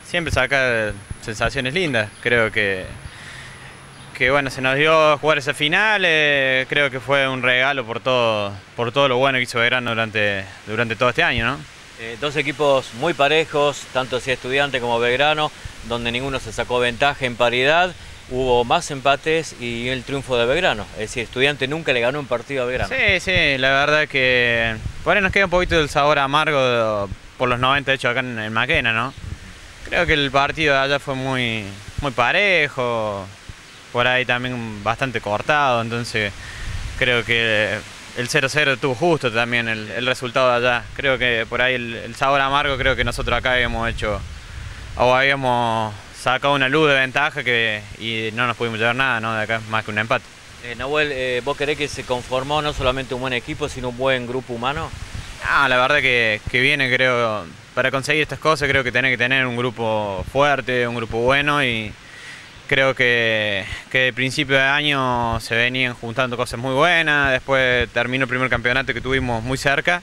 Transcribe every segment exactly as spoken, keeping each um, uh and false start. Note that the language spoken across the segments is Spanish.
siempre saca sensaciones lindas. Creo que, que bueno, se nos dio jugar esa final, eh, creo que fue un regalo por todo, por todo lo bueno que hizo Belgrano durante, durante todo este año, ¿no? Eh, dos equipos muy parejos, tanto si Estudiante como Belgrano, donde ninguno se sacó ventaja en paridad. Hubo más empates y el triunfo de Belgrano. Es decir, Estudiante nunca le ganó un partido a Belgrano. Sí, sí, la verdad que por ahí nos queda un poquito del sabor amargo de, por los noventa hechos acá en, en Maquena, ¿no? Creo que el partido de allá fue muy, muy parejo, por ahí también bastante cortado, entonces creo que el cero cero estuvo justo también el, el resultado de allá. Creo que por ahí el, el sabor amargo, creo que nosotros acá habíamos hecho, o habíamos sacado una luz de ventaja que, y no nos pudimos llevar nada, ¿no? De acá, más que un empate. Eh, Nahuel, eh, ¿vos querés que se conformó no solamente un buen equipo, sino un buen grupo humano? Ah, la verdad que, que viene, creo, para conseguir estas cosas creo que tenés que tener un grupo fuerte, un grupo bueno, y creo que, que de principio de año se venían juntando cosas muy buenas. Después terminó el primer campeonato que tuvimos muy cerca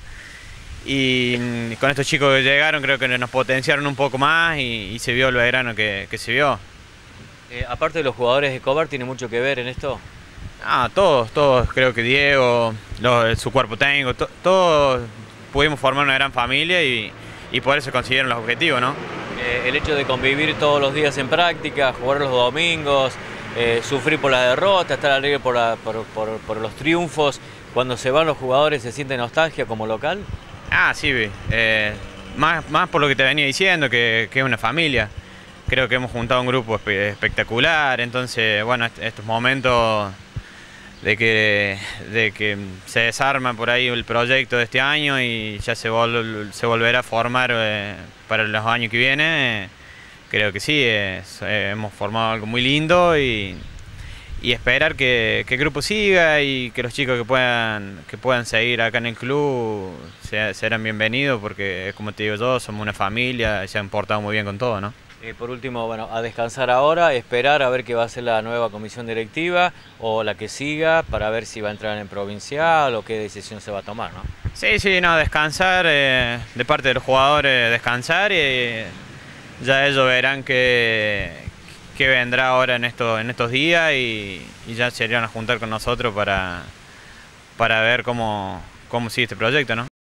y con estos chicos que llegaron creo que nos potenciaron un poco más y, y se vio el Belgrano que, que se vio. Eh, aparte de los jugadores de Escobar, ¿tiene mucho que ver en esto? Ah, todos, todos, creo que Diego, los, su cuerpo técnico, to, todos pudimos formar una gran familia y, y por eso consiguieron los objetivos, ¿no? Eh, el hecho de convivir todos los días en práctica, jugar los domingos, eh, sufrir por la derrota, estar alegre por, la, por, por, por los triunfos, cuando se van los jugadores se siente nostalgia como local. Ah, sí, eh, más, más por lo que te venía diciendo, que, que es una familia. Creo que hemos juntado un grupo espe espectacular, entonces, bueno, est estos momentos de que, de que se desarma por ahí el proyecto de este año y ya se, vol se volverá a formar eh, para los años que vienen, eh, creo que sí, es, eh, hemos formado algo muy lindo y, y esperar que, que el grupo siga y que los chicos que puedan, que puedan seguir acá en el club se, serán bienvenidos porque, como te digo yo, somos una familia y se han portado muy bien con todo, ¿no? Eh, por último, bueno, a descansar ahora, esperar a ver qué va a ser la nueva comisión directiva o la que siga para ver si va a entrar en provincial o qué decisión se va a tomar, ¿no? Sí, sí, no, descansar, eh, de parte de los jugadores descansar y eh, ya ellos verán qué, qué vendrá ahora en, esto, en estos días y, y ya se irían a juntar con nosotros para, para ver cómo, cómo sigue este proyecto, ¿no?